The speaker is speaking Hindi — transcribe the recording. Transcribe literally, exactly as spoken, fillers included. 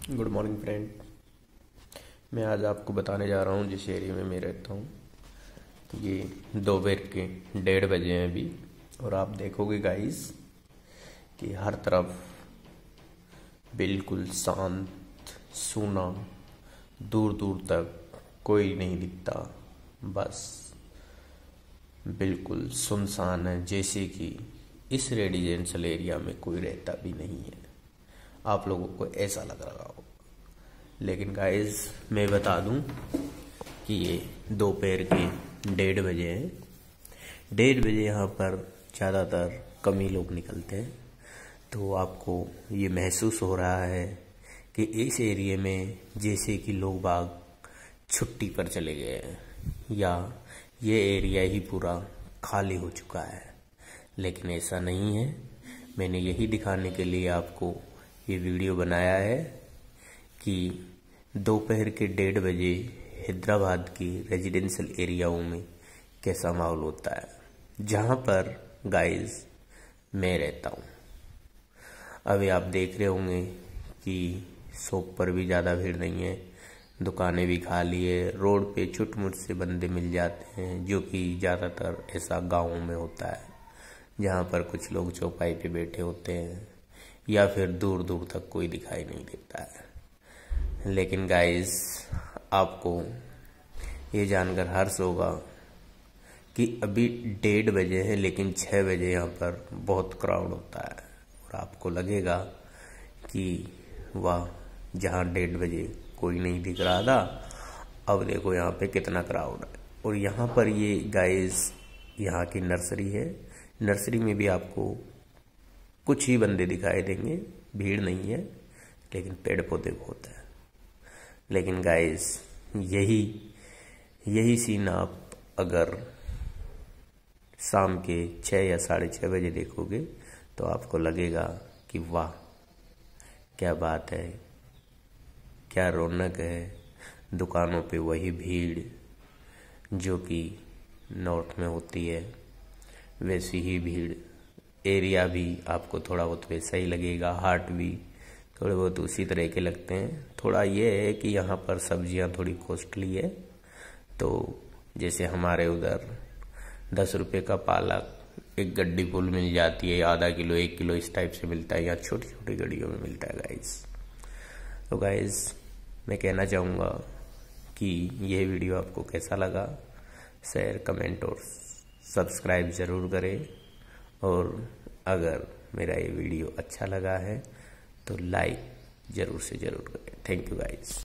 Good morning friend. मैं आज आपको बताने जा रहा हूँ जिस एरिया में मैं रहता हूँ। ये दोपहर के डेढ़ बजे हैं अभी, और आप देखोगे गाइस कि हर तरफ बिल्कुल शांत सूना, दूर दूर तक कोई नहीं दिखता, बस बिल्कुल सुनसान है, जैसे कि इस रेजिडेंशियल एरिया में कोई रहता भी नहीं है। आप लोगों को ऐसा लग रहा हो, लेकिन गाइस मैं बता दूं कि ये दोपहर के डेढ़ बजे हैं। डेढ़ बजे यहाँ पर ज़्यादातर कम ही लोग निकलते हैं, तो आपको ये महसूस हो रहा है कि इस एरिया में जैसे कि लोग बाग छुट्टी पर चले गए हैं, या ये एरिया ही पूरा खाली हो चुका है। लेकिन ऐसा नहीं है। मैंने यही दिखाने के लिए आपको ये वीडियो बनाया है कि दोपहर के डेढ़ बजे हैदराबाद के रेजिडेंशियल एरियाओं में कैसा माहौल होता है, जहाँ पर गाइस मैं रहता हूँ। अभी आप देख रहे होंगे कि शॉप पर भी ज़्यादा भीड़ नहीं है, दुकानें भी खाली है, रोड पे छुट-मुट से बंदे मिल जाते हैं, जो कि ज़्यादातर ऐसा गाँवों में होता है, जहाँ पर कुछ लोग चौपाई पे बैठे होते हैं, या फिर दूर दूर तक कोई दिखाई नहीं देता है। लेकिन गाइस आपको ये जानकर हर्ष होगा कि अभी डेढ़ बजे है, लेकिन छः बजे यहाँ पर बहुत क्राउड होता है, और आपको लगेगा कि वाह, जहाँ डेढ़ बजे कोई नहीं दिख रहा था, अब देखो यहाँ पे कितना क्राउड है। और यहाँ पर ये गाइस यहाँ की नर्सरी है। नर्सरी में भी आपको कुछ ही बंदे दिखाई देंगे, भीड़ नहीं है, लेकिन पेड़ पौधे बहुत है। लेकिन गाइस यही यही सीन आप अगर शाम के छः या साढ़े छः बजे देखोगे तो आपको लगेगा कि वाह, क्या बात है, क्या रौनक है। दुकानों पे वही भीड़ जो कि नॉर्थ में होती है, वैसी ही भीड़। एरिया भी आपको थोड़ा बहुत वैसा ही लगेगा, हाट भी थोड़े बहुत उसी तरह के लगते हैं। थोड़ा ये है कि यहाँ पर सब्जियाँ थोड़ी कॉस्टली है, तो जैसे हमारे उधर दस रुपये का पालक एक गड्डी फुल मिल जाती है, आधा किलो एक किलो इस टाइप से मिलता है, यहाँ छोटी छोटी गड्डियों में मिलता है गाइस। तो गाइस मैं कहना चाहूँगा कि यह वीडियो आपको कैसा लगा, शेयर कमेंट और सब्सक्राइब ज़रूर करें, और अगर मेरा ये वीडियो अच्छा लगा है तो लाइक ज़रूर से ज़रूर करें। Thank you guys.